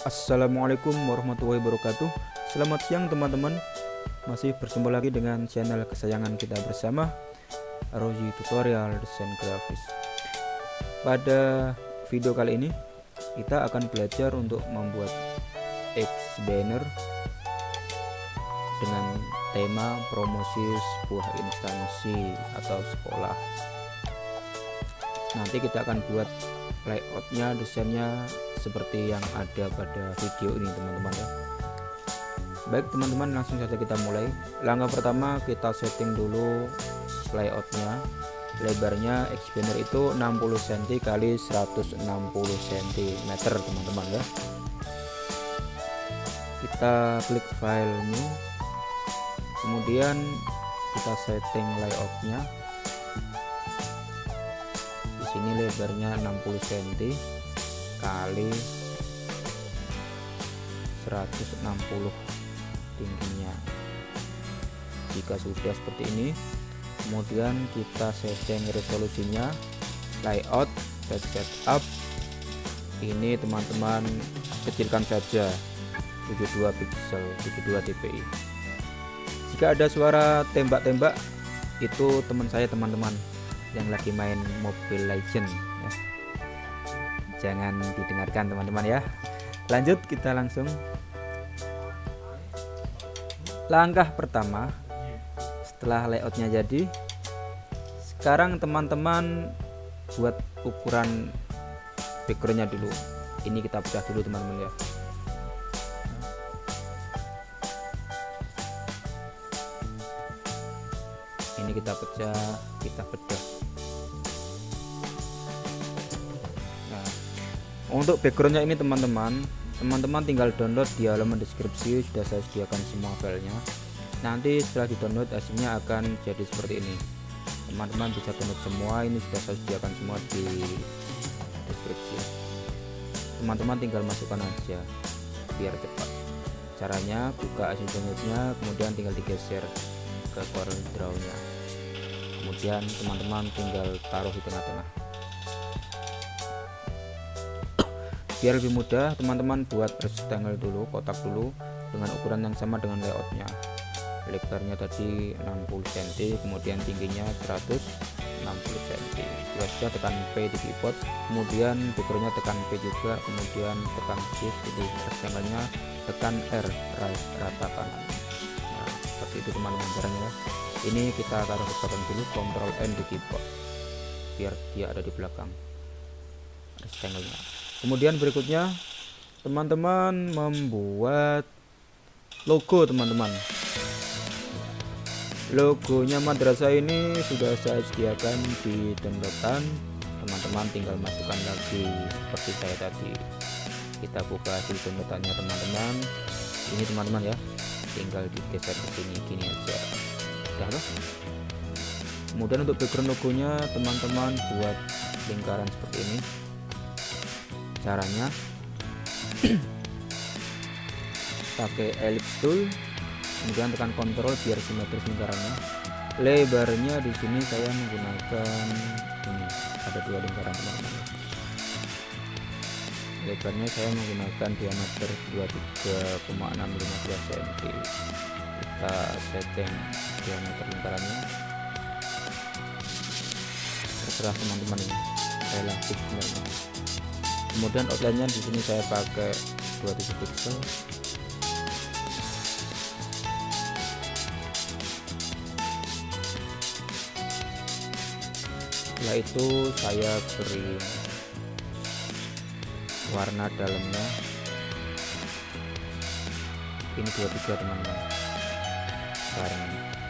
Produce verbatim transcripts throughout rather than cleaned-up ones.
Assalamualaikum warahmatullahi wabarakatuh. Selamat siang teman-teman. Masih berjumpa lagi dengan channel kesayangan kita bersama, Rozi Tutorial Desain Grafis. Pada video kali ini kita akan belajar untuk membuat X banner dengan tema promosi sebuah instansi atau sekolah. Nanti kita akan buat layoutnya, desainnya seperti yang ada pada video ini teman-teman ya. Baik teman-teman, langsung saja kita mulai. Langkah pertama, kita setting dulu layoutnya. Lebarnya X banner itu enam puluh sentimeter kali seratus enam puluh sentimeter teman-teman ya. Kita klik file new, kemudian kita setting layoutnya. Di sini lebarnya enam puluh sentimeter kali seratus enam puluh tingginya. Jika sudah seperti ini, kemudian kita setting resolusinya, layout, page setup. Ini teman-teman kecilkan saja tujuh puluh dua pixel, tujuh puluh dua dpi. Jika ada suara tembak-tembak, itu teman saya teman-teman yang lagi main Mobile Legends ya. Jangan didengarkan teman-teman ya. Lanjut, kita langsung. Langkah pertama, setelah layoutnya jadi, sekarang teman-teman buat ukuran backgroundnya dulu. Ini kita pecah dulu teman-teman ya. Ini kita pecah, kita bedah. Untuk backgroundnya ini teman-teman, teman-teman tinggal download di halaman deskripsi, sudah saya sediakan semua filenya. Nanti setelah di download hasilnya akan jadi seperti ini. Teman-teman bisa download semua, ini sudah saya sediakan semua di deskripsi. Teman-teman tinggal masukkan aja biar cepat. Caranya buka hasil downloadnya, kemudian tinggal digeser ke Corel Draw-nya. Kemudian teman-teman tinggal taruh di tengah-tengah. Biar lebih mudah, teman-teman buat rectangle dulu, kotak dulu dengan ukuran yang sama dengan layoutnya. Lebarnya tadi enam puluh sentimeter, kemudian tingginya seratus enam puluh sentimeter. Jika sudah, tekan P di keyboard, kemudian backgroundnya tekan P juga, kemudian tekan shift di rectangle-nya, tekan R rata kanan. Nah, seperti itu teman-teman caranya. Ini kita taruh ke belakang dulu, Ctrl N di keyboard biar dia ada di belakang rectangle-nya. Kemudian berikutnya teman-teman membuat logo teman-teman. Logonya madrasah ini sudah saya sediakan di downloadan. Teman-teman tinggal masukkan lagi seperti saya tadi. Kita buka hasil downloadannya teman-teman. Ini teman-teman ya, tinggal digeser ke sini gini aja. Udah loh. Kemudian untuk background logonya teman-teman buat lingkaran seperti ini. Caranya pakai ellipse tool, kemudian tekan kontrol biar simetris lingkarannya. Lebarnya di sini saya menggunakan ini, ada dua lingkaran teman-teman. Lebarnya saya menggunakan diameter dua puluh tiga koma enam lima dua sentimeter. Kita setting diameter lingkarannya, terserah teman-teman, ini relatif sebenarnya. Kemudian outline-nya di sini saya pakai dua puluh tujuh pixel. Setelah itu saya beri warna dalamnya. Ini dua puluh tiga teman-teman. Bareng.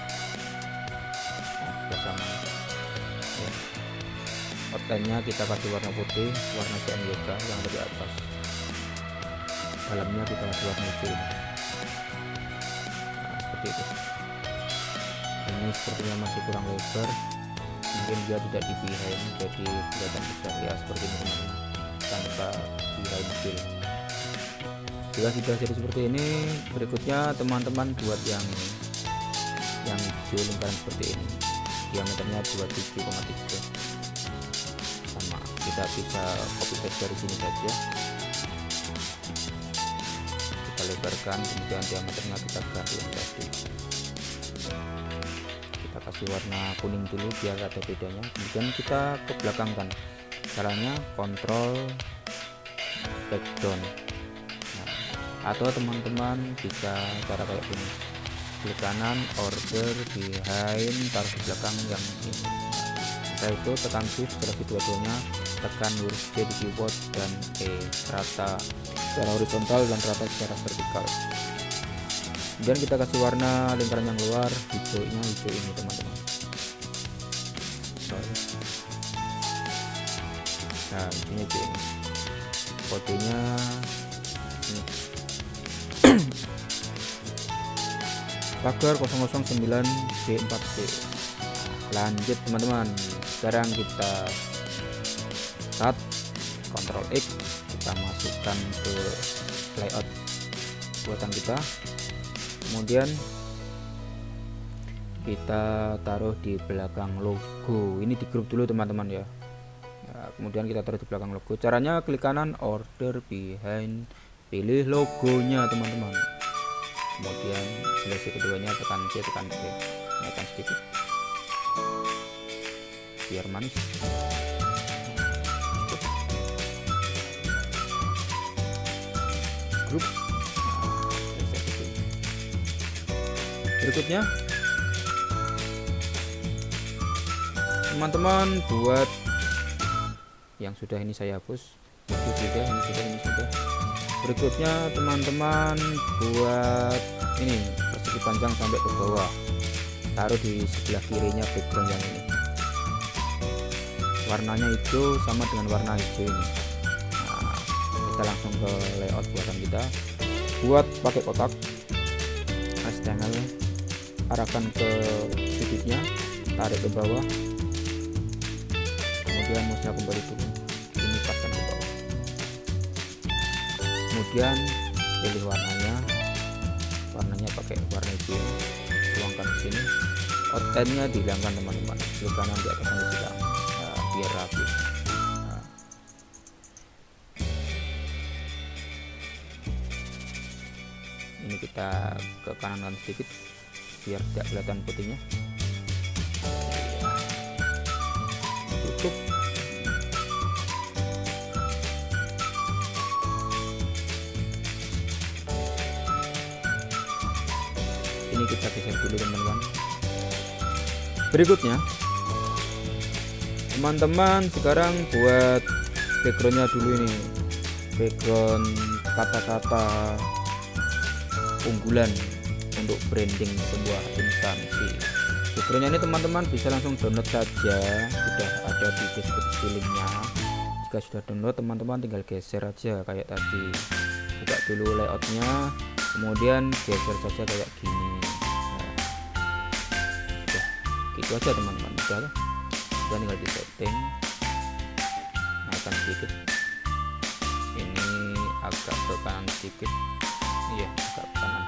Nah, sudah sama. Ya. Outline-nya kita kasih warna putih, warna C M Y K yang ada di atas. Dalamnya kita kasih warna hijau. Nah, seperti itu. Ini sepertinya masih kurang lebar, mungkin dia tidak di behind, jadi kelihatan besar ya seperti ini teman-teman, tanpa behind fill. Jika sudah jadi seperti ini, berikutnya teman-teman buat yang ini, yang hijau lingkaran seperti ini, diameternya dua puluh tujuh koma tiga. Kita bisa copy paste dari sini saja. lebarkan, kemudian diameternya kita ganti yang tadi. Kita kasih warna kuning dulu biar ada bedanya, kemudian kita ke belakangkan. Caranya kontrol background. Nah, atau teman-teman bisa cara kayak gini, klik kanan, order behind, taruh di belakang yang ini. Setelah itu tekan shift, seleksi dua-duanya, tekan huruf J di keyboard dan E, rata secara horizontal dan rata secara vertikal. Kemudian kita kasih warna lingkaran yang keluar, hijaunya hijau ini teman-teman. Nah, hijaunya hijau ini, kodenya ini. Pagar nol nol sembilan B empat C. Lanjut teman-teman, sekarang kita start, Ctrl X, kita masukkan ke layout buatan kita, kemudian kita taruh di belakang logo. Ini di grup dulu teman-teman ya. Nah, kemudian kita taruh di belakang logo. Caranya klik kanan, order behind, pilih logonya teman-teman, kemudian seleksi keduanya, tekan C, tekan E, naikkan sedikit biar manis. Grup. Berikutnya teman-teman buat yang sudah ini saya hapus, itu sudah, ini sudah, ini sudah. Berikutnya teman-teman buat ini persegi panjang sampai ke bawah, taruh di sebelah kirinya background yang ini, warnanya hijau sama dengan warna hijau ini. Nah, kita langsung ke layout buatan kita. Buat pakai kotak, rectangle, arahkan ke sudutnya, tarik ke bawah, kemudian mouse-nya kembali turun, ini paskan ke bawah, kemudian pilih warnanya, warnanya pakai warna hijau, tuangkan ke sini, outline-nya dihilangkan teman-teman, klik kanan di atas ini sudah, nah, biar rapi. Nah, ini kita ke kanan sedikit biar tidak kelihatan putihnya. Tutup. Ini kita geser dulu teman-teman. Berikutnya teman-teman sekarang buat backgroundnya dulu, ini background kata-kata unggulan untuk branding sebuah instansi. Backgroundnya ini teman-teman bisa langsung download saja, sudah ada di deskripsi linknya. Jika sudah download teman-teman tinggal geser aja kayak tadi, buka dulu layoutnya, kemudian geser saja kayak gini. Nah, sudah gitu aja teman-teman, sudah sudah tinggal di setting, naikkan sedikit, ini agak ke kanan sedikit, iya agak ke kanan.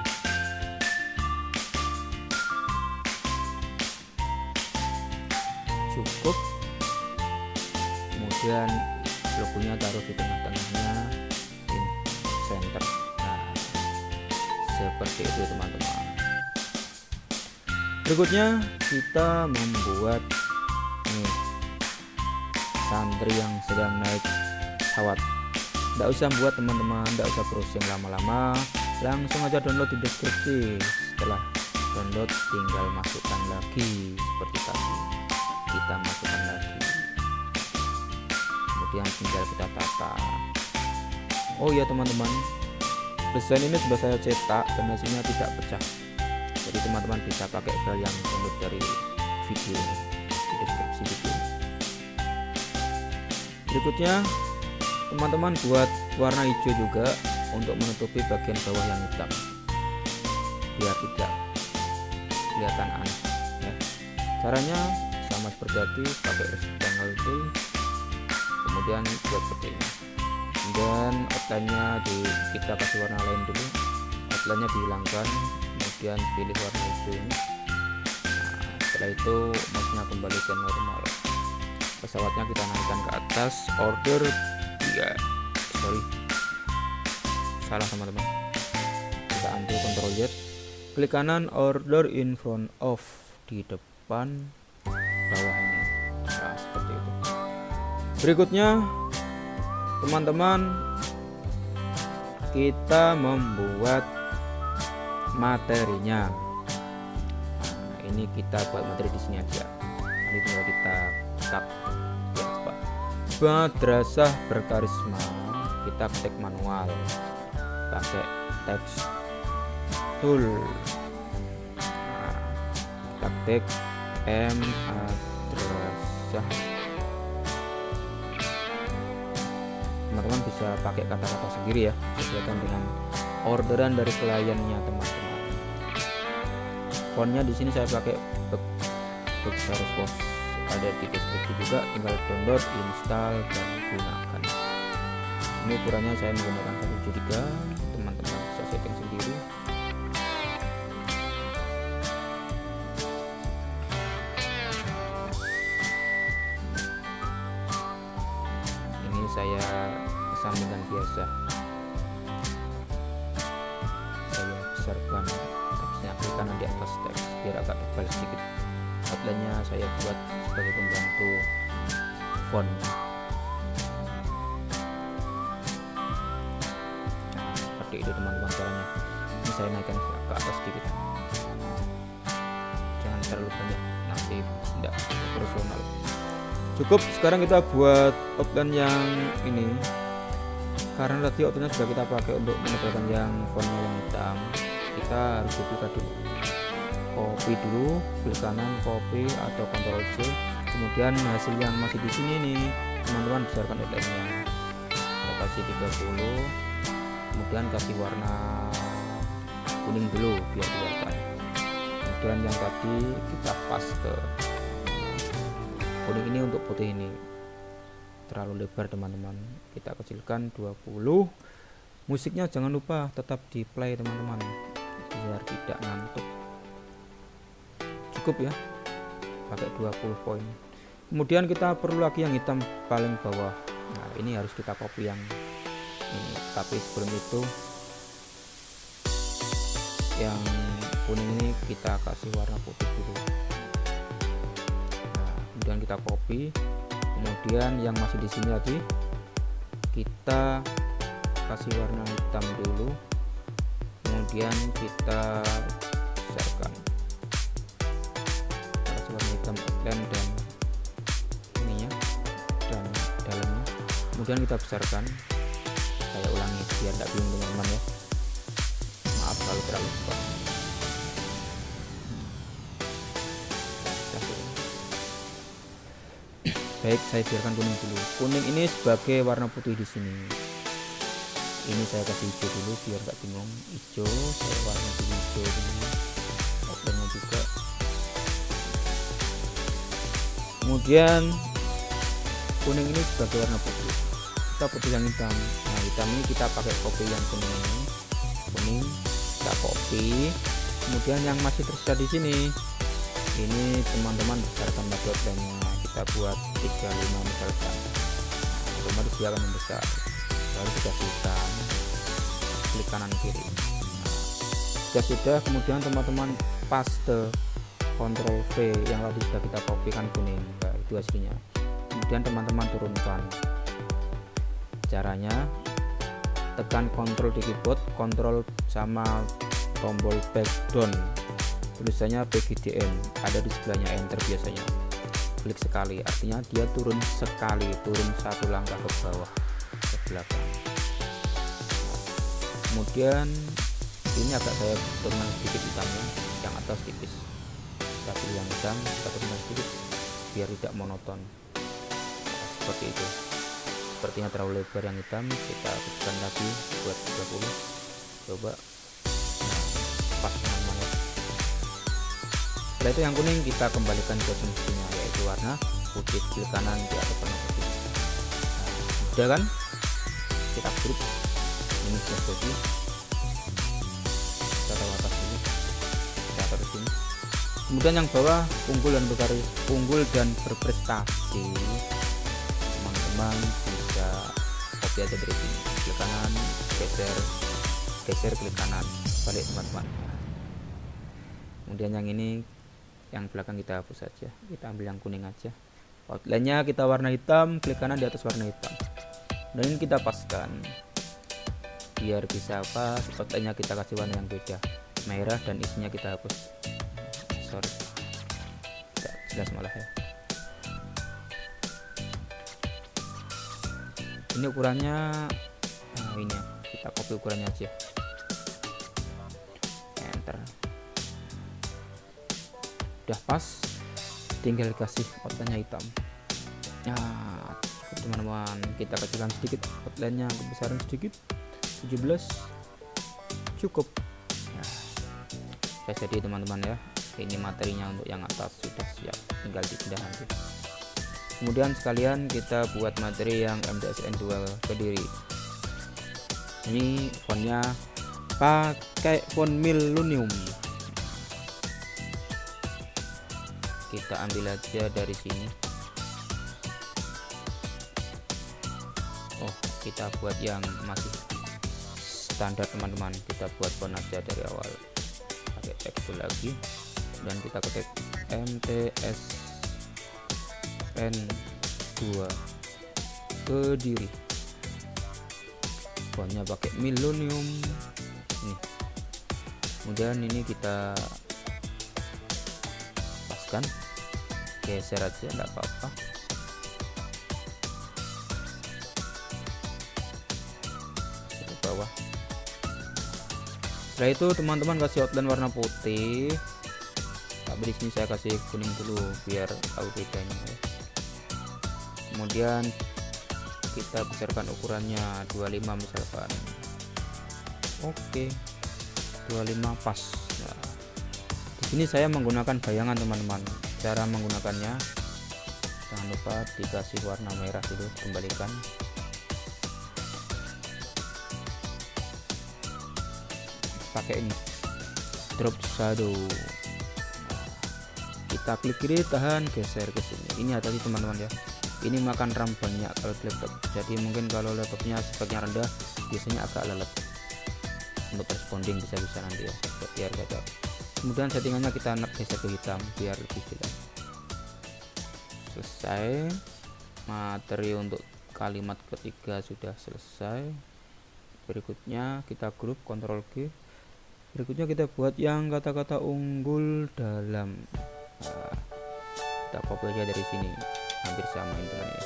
Cukup, kemudian logonya taruh di tengah-tengahnya, ini center. Nah, seperti itu teman-teman. Berikutnya kita membuat nih santri yang sedang naik pesawat. Tidak usah buat teman-teman, tidak usah browsing lama-lama, langsung aja download di deskripsi. Setelah download tinggal masukkan lagi seperti tadi, kita masukkan lagi, kemudian tinggal kita tata. Oh ya teman-teman, desain ini sudah saya cetak dan hasilnya tidak pecah, jadi teman-teman bisa pakai file yang download dari video di deskripsi video. Berikutnya teman-teman buat warna hijau juga untuk menutupi bagian bawah yang hitam biar tidak kelihatan aneh ya. Caranya sama seperti tadi, pakai rectangle tool, kemudian buat seperti ini, dan outline-nya di kita kasih warna lain dulu, outline-nya dihilangkan, kemudian pilih warna hijau ini. Nah, setelah itu mouse-nya kembali ke normal, pesawatnya kita naikkan ke atas, order tiga, sorry salah teman-teman, bisa ambil Ctrl Z, klik kanan order in front of, di depan bawah ini. Nah, seperti itu. Berikutnya teman-teman, kita membuat materinya. Nah, ini kita buat materi di sini aja. Nanti tinggal kita cut. Ya, coba. Madrasah Berkarisma, kita ketik manual pakai text tool. Nah, kita ketik M madrasah. Teman-teman bisa pakai kata-kata sendiri ya, sesuaikan dengan orderan dari kliennya teman-teman. Fontnya di sini saya pakai Bexaros, ada di deskripsi juga, tinggal download, install, dan gunakan. Ini ukurannya saya menggunakan satu tujuh tiga, teman-teman bisa setting sendiri. Ini saya kesampingkan biasa, saya besarkan teksnya, klik kanan di atas teks biar agak tebal sedikit. Outline-nya saya buat sebagai pembantu font. Nah, seperti itu teman-teman caranya. Ini saya naikkan ke atas sedikit, jangan terlalu banyak, nanti tidak profesional. Cukup. Sekarang kita buat outline yang ini, karena tadi outline sudah kita pakai untuk menebalkan yang fontnya yang hitam. Kita harus duplikat dulu, copy dulu, klik kanan copy atau Ctrl C, kemudian hasil yang masih di sini nih teman-teman besarkan outline-nya, kita kasih tiga puluh, kemudian kasih warna kuning dulu biar kelihatan, kemudian yang tadi kita paste. Kuning ini untuk putih ini terlalu lebar teman-teman, kita kecilkan dua puluh. Musiknya jangan lupa tetap di play teman-teman biar tidak ngantuk. Cukup ya, pakai dua puluh poin. Kemudian kita perlu lagi yang hitam paling bawah. Nah, ini harus kita copy yang ini, tapi sebelum itu yang kuning ini kita kasih warna putih dulu. Nah, kemudian kita copy, kemudian yang masih di sini tadi kita kasih warna hitam dulu, kemudian kita besarkan warna hitam outline dan ininya dan dalamnya, kemudian kita besarkan. Saya ulangi biar tidak bingung teman-teman ya, maaf kalau terlalu cepat. Baik, saya biarkan kuning dulu. Kuning ini sebagai warna putih di sini. Ini saya kasih hijau dulu biar nggak bingung. Hijau, saya warna hijau ini. Outline-nya juga. Kemudian kuning ini sebagai warna putih. Kita putih yang hitam. Nah, hitam ini kita pakai copy yang kuning ini. Kuning kita copy. Kemudian yang masih tersisa di sini. Ini teman-teman besarkan lagi outline-nya. Kita buat tiga puluh lima misalkan. Nah, otomatis dia akan membesar. Lalu kita hitam, klik kanan kiri. Nah, jika sudah, kemudian teman-teman paste Ctrl V yang tadi sudah kita copy kan kuning. Nah, itu hasilnya. Kemudian teman-teman turunkan. Caranya tekan Ctrl di keyboard, Ctrl sama tombol back down, tulisannya P G D N, ada di sebelahnya enter biasanya. Klik sekali, artinya dia turun sekali, turun satu langkah ke bawah ke belakang. Kemudian ini agak saya turunkan sedikit hitamnya, yang atas tipis, tapi yang hitam kita turunkan sedikit biar tidak monoton. Nah, seperti itu. Sepertinya terlalu lebar yang hitam, kita kecilkan lagi buat tiga puluh. Coba. Nah, pas teman-teman ya. Setelah itu yang kuning kita kembalikan ke semestinya, yaitu warna putih. Klik kanan di atas warna putih. Nah, udah kan? Kita grup ini sudah jadi. Kita taruh atas dulu, kita taruh sini. Kemudian yang bawah unggul dan berkaris, unggul dan berprestasi. Teman-teman bisa copy aja dari sini, klik kanan, geser, geser klik kanan balik teman-teman. Kemudian yang ini yang belakang kita hapus saja, kita ambil yang kuning aja. Outline-nya kita warna hitam, klik kanan di atas warna hitam. Dan ini kita paskan biar bisa pas. Outline-nya kita kasih warna yang beda, merah, dan isinya kita hapus. Sorry, tidak jelas malah ya. Ini ukurannya, nah ini ya, kita copy ukurannya aja, enter. Udah pas, tinggal kasih outline-nya hitam. Nah, cukup teman-teman, kita kecilkan sedikit outline-nya, kebesaran sedikit, tujuh belas cukup. Nah, sudah jadi teman-teman ya. Ini materinya untuk yang atas sudah siap, tinggal dipindah nanti. Kemudian sekalian kita buat materi yang M D S N Dual Kediri. Ini fontnya pakai font Millennium. Kita ambil aja dari sini. Oh, kita buat yang masih standar teman-teman. Kita buat font aja dari awal. Pakai tekstur lagi. Dan kita ketik M T S N dua Kediri, fontnya pakai Millennium ini. Kemudian ini kita paskan, geser aja enggak apa-apa. Ke bawah. Setelah itu teman-teman kasih outline warna putih. Tapi di sini saya kasih kuning dulu biar tahu bedanya ya. Kemudian kita besarkan ukurannya dua puluh lima misalkan. Oke, dua puluh lima pas. Nah, di sini saya menggunakan bayangan teman-teman. Cara menggunakannya, jangan lupa dikasih warna merah dulu, kembalikan. Pakai ini drop shadow. Kita klik kiri, tahan, geser ke sini. Ini hati-hati teman-teman ya, ini makan RAM banyak kalau laptop, jadi mungkin kalau laptopnya speknya rendah biasanya agak lelet untuk responding, bisa-bisa nanti ya, biar gak. Kemudian settingannya kita geser ke hitam biar lebih jelas. Selesai, materi untuk kalimat ketiga sudah selesai. Berikutnya kita grup, Ctrl G. Berikutnya kita buat yang kata-kata unggul dalam. Nah, kita copy aja dari sini, hampir sama intinya.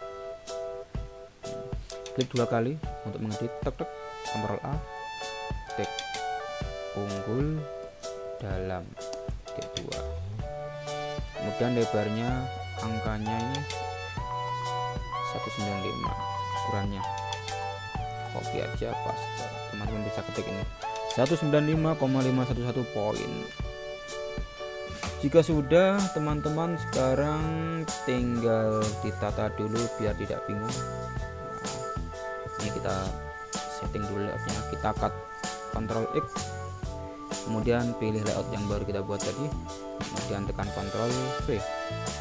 Klik dua kali untuk mengedit, tek tek, Ctrl A, tek unggul dalam, tek dua. Kemudian lebarnya, angkanya ini seratus sembilan puluh lima, ukurannya copy aja, pas teman-teman bisa ketik ini seratus sembilan puluh lima koma lima satu satu poin. Jika sudah teman-teman, sekarang tinggal ditata dulu biar tidak bingung. Nah, ini kita setting dulu layoutnya, kita cut Ctrl X, kemudian pilih layout yang baru kita buat tadi, kemudian tekan Ctrl V. Nah,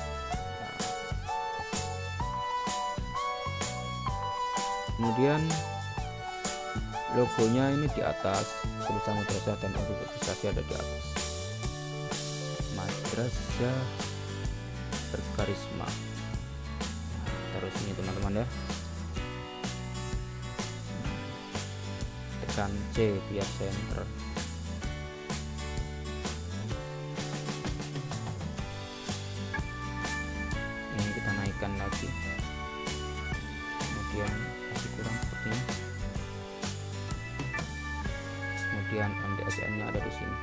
kemudian logonya ini di atas, tulisan madrasah dan organisasi ada di atas. Madrasah berkarisma. Terus ini teman-teman ya, tekan C biar center. Ini kita naikkan lagi, kemudian masih kurang seperti ini. Kemudian M D S N nya ada di sini.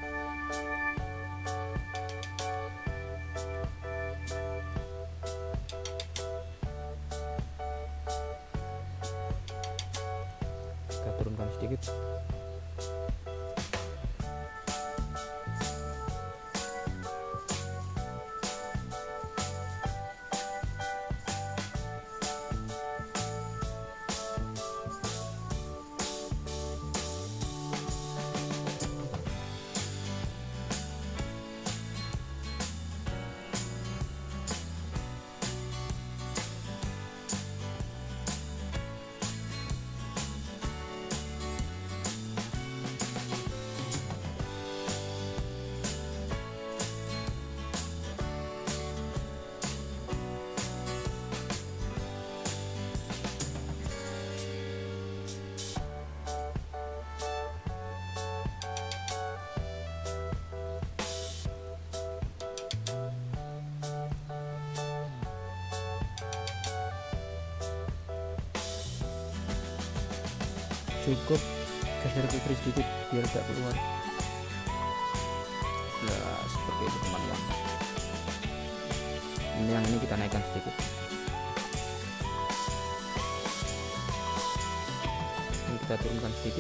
Kita turunkan sedikit. cukup geser ke kiri sedikit biar gak keluar. Nah seperti itu teman-teman. Ini yang ini kita naikkan sedikit. Ini kita turunkan sedikit.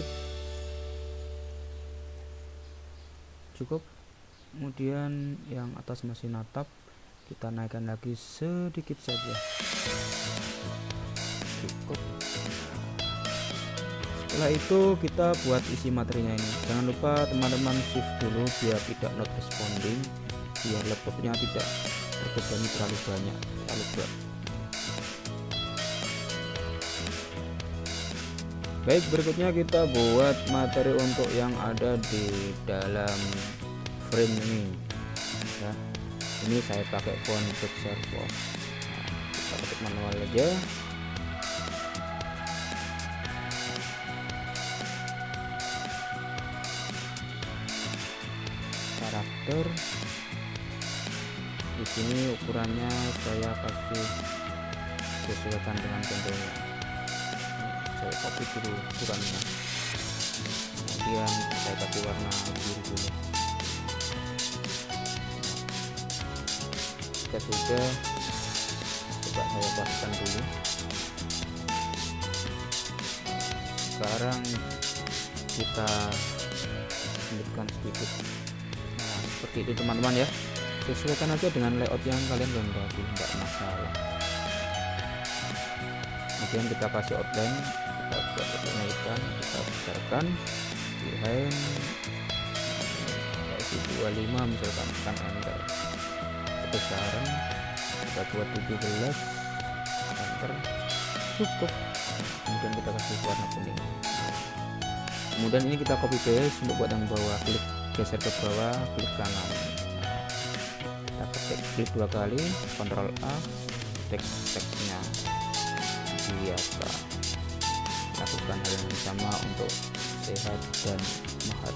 Cukup. Kemudian yang atas masih natap, kita naikkan lagi sedikit saja. Cukup. Setelah itu kita buat isi materinya ini. Jangan lupa teman-teman shift dulu biar tidak not responding, biar laptopnya tidak terbebani terlalu banyak, terlalu berat. Baik, berikutnya kita buat materi untuk yang ada di dalam frame ini ya. Ini saya pakai font Boxerbox. Nah, kita ketik manual aja. Karakter di sini ukurannya saya kasih sesuaikan dengan contohnya. Saya copy dulu ukurannya, kemudian saya kasih warna biru dulu. Jika sudah, coba saya paskan dulu. Sekarang kita selipkan sedikit. Nah seperti itu teman-teman ya, sesuaikan aja dengan layout yang kalian kehendaki, tidak masalah. Kemudian kita kasih outline, kita buat naikkan, kita besarkan behind kayak dua puluh lima misalkan, tekan enter. Kebesaran kita buat tujuh belas, enter. Cukup. Kemudian kita kasih warna kuning. Kemudian ini kita copy paste untuk buat yang bawah, klik geser ke bawah, klik kanan, kita ketik, klik dua kali, Ctrl A, teks teksnya biasa. Lakukan hal yang sama untuk sehat dan mahat.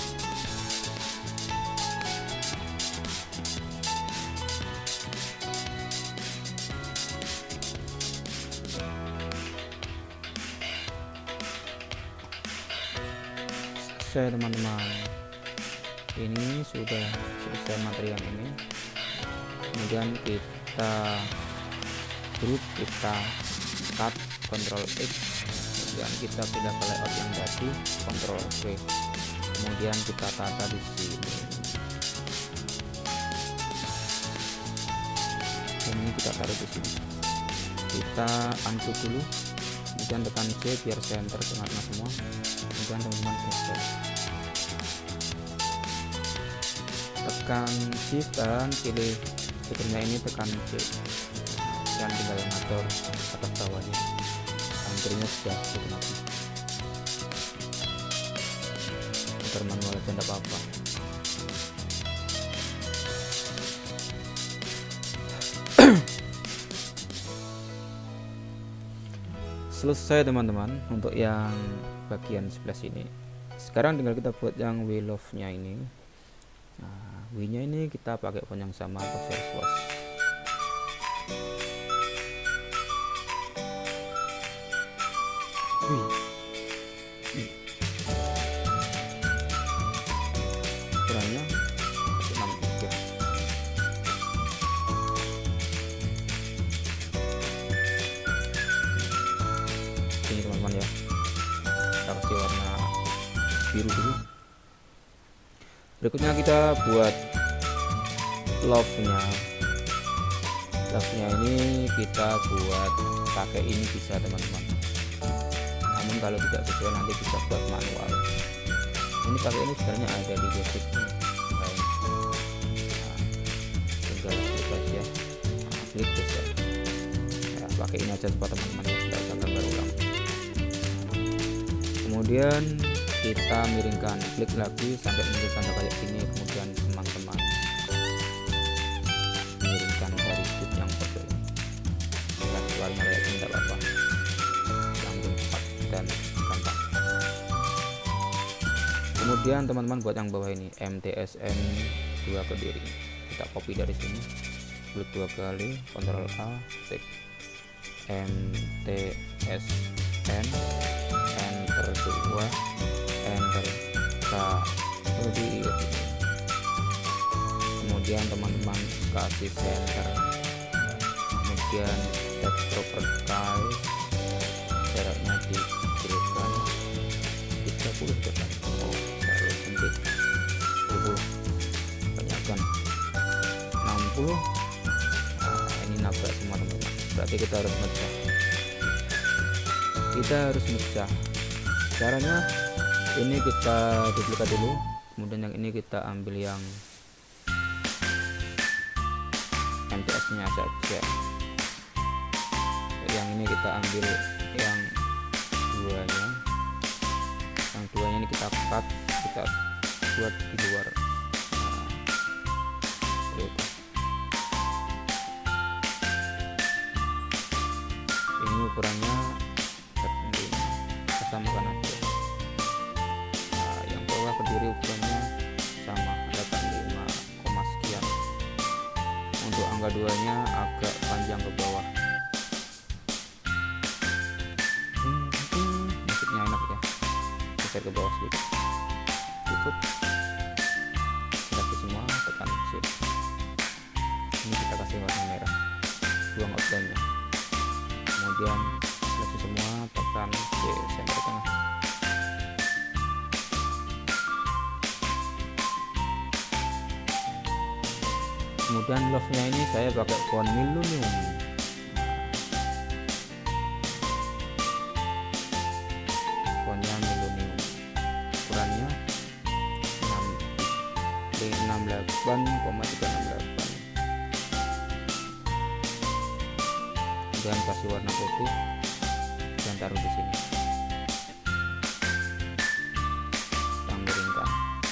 Selesai teman-teman, ini sudah selesai materi yang ini. Kemudian kita group, kita cut, Ctrl X, kemudian kita pindah ke layout yang tadi, Ctrl V, kemudian kita tata di sini. Ini kita taruh di sini. Kita undo dulu, kemudian tekan C biar center tengah-tengah semua. Kemudian teman-teman selesai. Tekan shift dan pilih fiturnya ini, tekan C dan tinggal ngatur atas bawahnya. Antrinya sudah otomatis. Atur manual aja tidak apa-apa. Selesai teman-teman untuk yang bagian sebelah sini. Sekarang tinggal kita buat yang we love nya ini. Nah, W nya ini kita pakai font yang sama, Boxerbox. Wih. Ukurannya enam puluh tiga. Ini teman-teman ya, kita kasih warna biru dulu. Berikutnya kita buat love nya. Love nya ini kita buat pakai ini bisa teman-teman, namun kalau tidak sesuai nanti bisa buat manual. Ini pakai ini sebenarnya ada di basic ini. Nah, tinggal klik aja, nah, klik geser ya, pakai ini aja buat teman-teman ya, tidak usah gambar ulang. Kemudian kita miringkan, klik lagi sampai miringkan kayak gini. Kemudian teman-teman miringkan dari sudut yang pojok ini, kita keluarnya kayak gini tidak apa-apa, langsung cepat dan gampang. Kemudian teman-teman buat yang bawah ini M T S N dua Kediri, kita copy dari sini, klik dua kali, Ctrl A, tik M T S N, enter. dua, enter, tak seperti itu. Kemudian teman-teman kasih center, kemudian text property jaraknya dikecilkan tiga puluh depan, oh terlalu sempit, tujuh puluh, banyakkan enam puluh. Nah, ini nabrak semua teman-teman, berarti kita harus mecah kita harus mecah caranya ini kita duplikat dulu, kemudian yang ini kita ambil yang M T S nya saja, yang ini kita ambil yang duanya, yang duanya ini kita cut, kita buat di luar. Nah, itu. Ini ukurannya kita samakan aja. Nah, yang bawah berdiri ukurannya sama, delapan puluh lima koma sekian. Untuk angka duanya agak panjang ke bawah. Hmm, hmm, musiknya enak ya. Geser ke bawah sedikit. Cukup. Seleksi semua, tekan shift. Ini kita kasih warna merah. Buang outline-nya. Kemudian seleksi semua, tekan C, center tengah. Kemudian love nya ini saya pakai font Millennium. Fontnya Millennium, ukurannya enam puluh delapan koma tiga enam delapan. Kemudian kasih warna putih dan taruh di sini. Kita miringkan.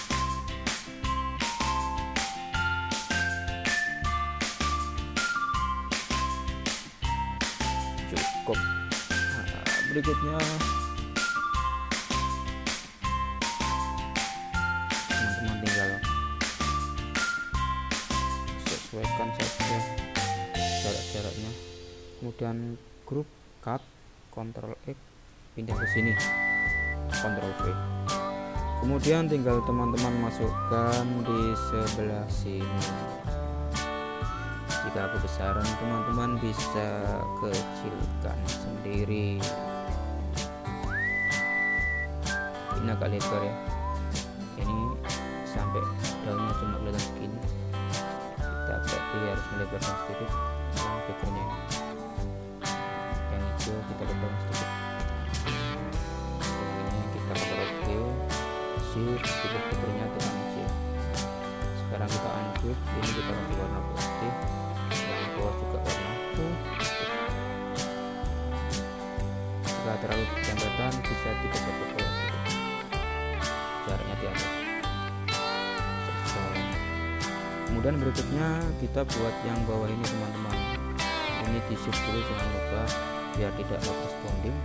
Cukup. Nah, berikutnya teman-teman tinggal sesuaikan saja jarak-jaraknya, kemudian grup cut, Ctrl X, pindah ke sini, Ctrl V. Kemudian tinggal teman-teman masukkan di sebelah sini. Jika kebesaran teman-teman bisa kecilkan sendiri. Ini agak lebar ya, ini sampai daunnya cuma kelihatan segini, kita berarti harus melebarkan sedikit yang backgroundnya. Yang hijau kita lebarkan sedikit, yang ini kita Ctrl G, shift, sedikit backgroundnya tekan C. Sekarang kita undo, ini kita kasih warna putih, yang bawah juga warna putih. Jika terlalu jambatan bisa digeser ke bawah sedikit, jaraknya diatur. Selesai. Kemudian berikutnya kita buat yang bawah ini teman-teman, ini di shift dulu jangan lupa biar tidak corresponding.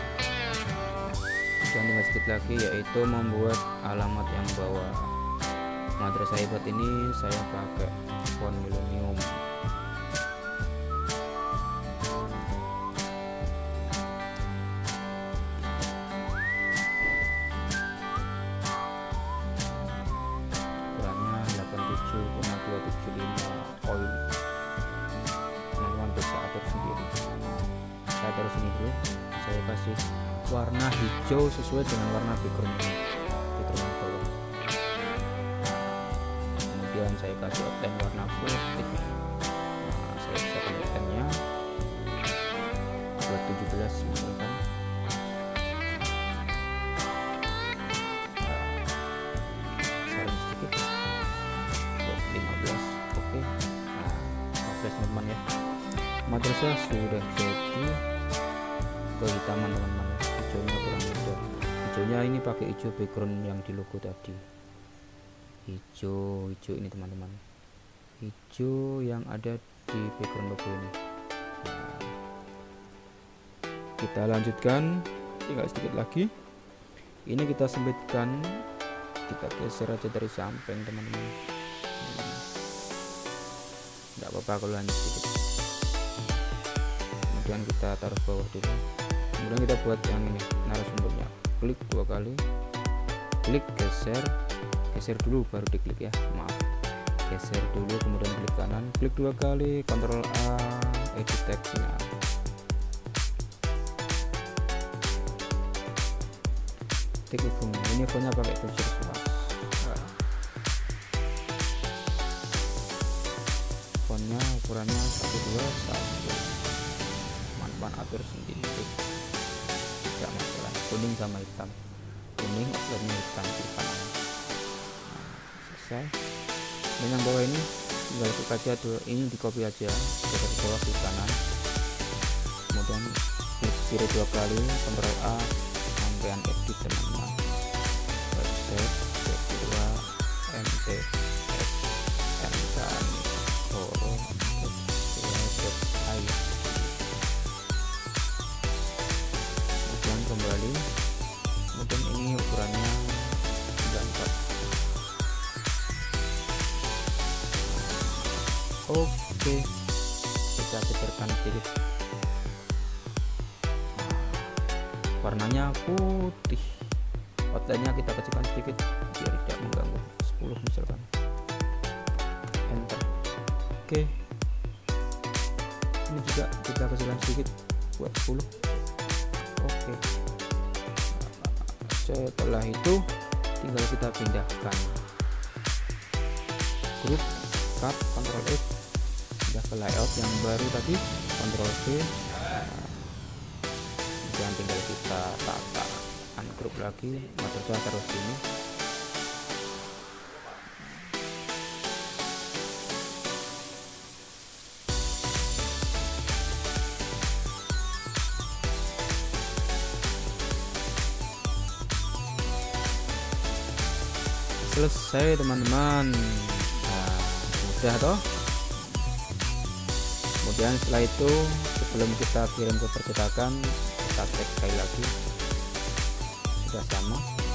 Dan tinggal sedikit lagi yaitu membuat alamat yang bawah. Madrasah Hebat ini saya pakai font Millennium. Ukurannya delapan puluh tujuh koma dua tujuh lima oil. Teman-teman bisa atur sendiri. Saya taruh sini dulu. Saya kasih warna hijau sesuai dengan warna background background bawah. Kemudian saya kasih outline warna putih. Nah, saya siapkan outline-nya buat tujuh belas misalkan. Saring sedikit buat lima belas. Oke. Nah, lima belas teman-teman ya. Madrasah sudah jadi kehitaman teman-teman. Hijaunya kurang hijau. Hijaunya ini pakai hijau background yang di logo tadi. Hijau hijau ini teman-teman, hijau yang ada di background logo ini. Nah, kita lanjutkan, tinggal sedikit lagi. Ini kita sempitkan, kita geser aja dari samping teman-teman. Tidak apa-apa kalau lanjut sedikit. Kemudian kita taruh bawah dulu. Kemudian kita buat yang ini narasumbernya. klik dua kali, klik geser, geser dulu baru diklik ya, maaf, geser dulu kemudian klik kanan, klik dua kali, Ctrl A, edit teksnya. Tik iPhone ini fontnya pakai Future Plus. Nah, fontnya ukurannya satu dua satu, teman-teman atur sendiri, tidak masalah. Kuning sama hitam, kuning outline hitam di kanan. Nah, selesai. Dan yang bawah ini tinggal klik aja tuh, ini di copy aja dari bawah ke kanan, kemudian klik kiri dua kali, Ctrl A, sampean edit teman-teman, website kedua mt s dan toro i, kemudian kembali, kemudian ini ukurannya sembilan puluh empat. Oke, kita geserkan sedikit, warnanya putih, outline-nya kita kecilkan sedikit biar tidak mengganggu, sepuluh misalkan, enter. Oke, ini juga kita kecilkan sedikit buat sepuluh. Oke, setelah itu tinggal kita pindahkan grup, cut, Ctrl X, pindah ke layout yang baru tadi, Ctrl V. Dan tinggal kita tata ungroup lagi, maksudnya terus ini. Selesai teman-teman. Nah, mudah toh. Kemudian setelah itu sebelum kita kirim ke percetakan, kita cek sekali lagi sudah sama,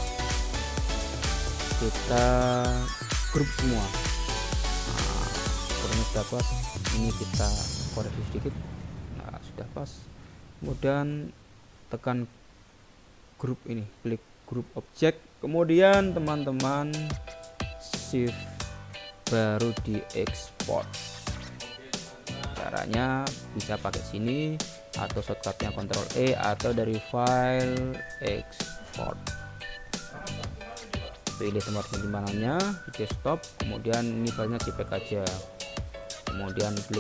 kita grup semua. Nah, ukurannya sudah pas, ini kita koreksi sedikit. Nah, sudah pas. Kemudian tekan grup ini, klik grup objek, kemudian teman-teman shift baru diekspor. Caranya bisa pakai sini atau shortcutnya Ctrl E atau dari file export, pilih tempat penyimpanannya di desktop, kemudian ini filenya J P G aja, kemudian klik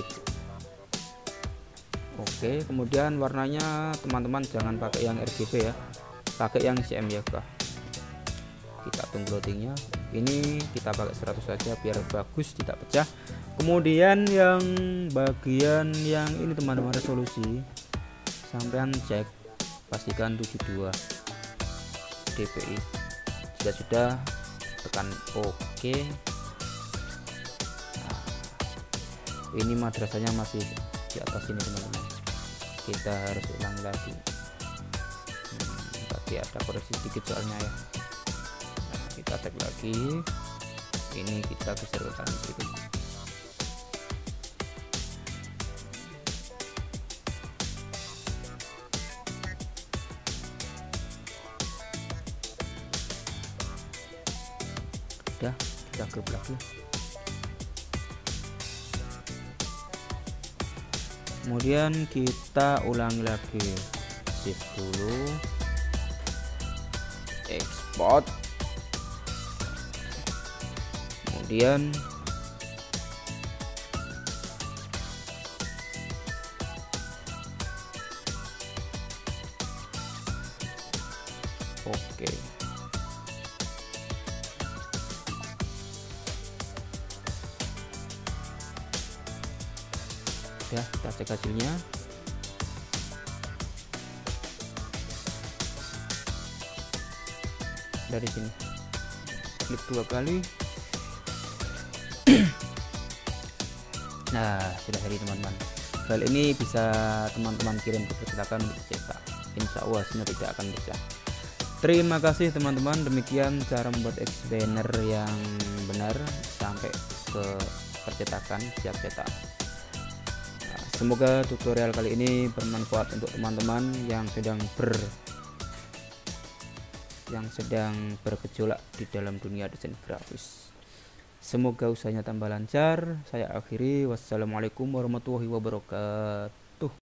oke. Kemudian warnanya teman-teman jangan pakai yang R G B ya, pakai yang C M Y K. Kita tunggu loadingnya, ini kita pakai seratus saja biar bagus tidak pecah. Kemudian yang bagian yang ini teman-teman resolusi sampean cek, pastikan tujuh puluh dua dpi. Jika sudah tekan oke. Nah, ini madrasahnya masih di atas ini teman-teman, kita harus ulang lagi. hmm, tadi ada koreksi sedikit soalnya ya. Nah, kita cek lagi, ini kita geser ke kanan sedikit. Udah, kita grup lagi. Kemudian kita ulangi lagi, shift dulu, export, kemudian oke. Ya, kita cek hasilnya. Dari sini klik dua kali. Nah, sudah jadi teman-teman. File ini bisa teman-teman kirim ke percetakan untuk cetak. Insya Allah hasilnya tidak akan pecah. Terima kasih teman-teman, demikian cara membuat X banner yang benar sampai ke percetakan siap cetak. Semoga tutorial kali ini bermanfaat untuk teman-teman yang sedang ber yang sedang bergejolak di dalam dunia desain grafis. Semoga usahanya tambah lancar. Saya akhiri. Wassalamualaikum warahmatullahi wabarakatuh.